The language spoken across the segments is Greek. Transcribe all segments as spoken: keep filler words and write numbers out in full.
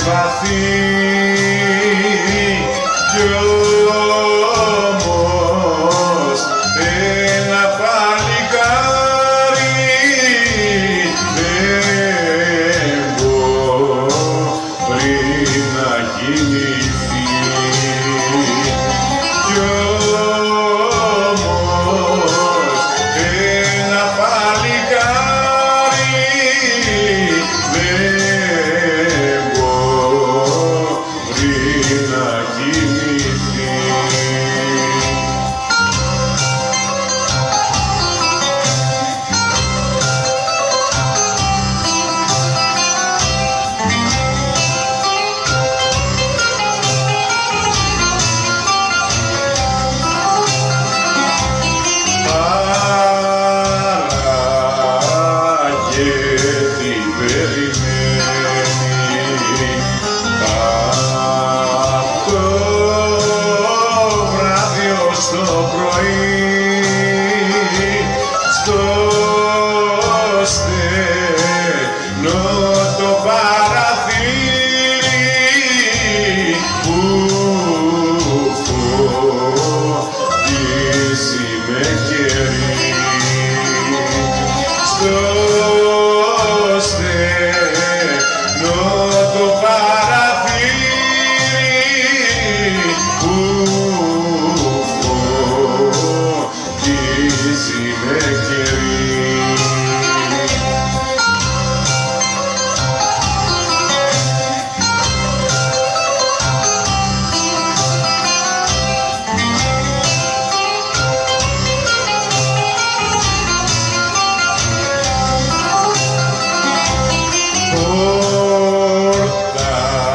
βαθύ κι όμως ένα παλικάρι δεν μπορεί να κοιμηθεί κι όμως ένα παλικάρι δεν μπορεί να κοιμηθεί. Στο πρωί στο στενό το παραθύρι που φωτίζει με κερί στο στενό το παραθύρι που με κερί. Πόρτα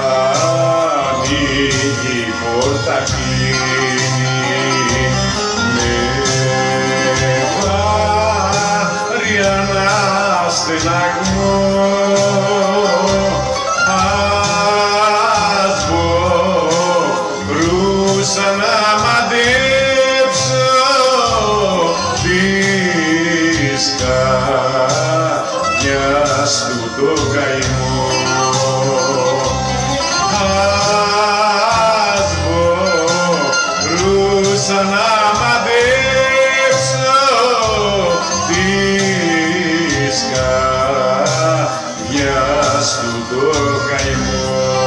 ανοίγει, πόρτα κλείνει με στεναγμό. Ας μπορούσα να μαντέψω της καρδιάς του το καημό. Ας μπορούσα να μαντέψω της καρδιάς του το καημό.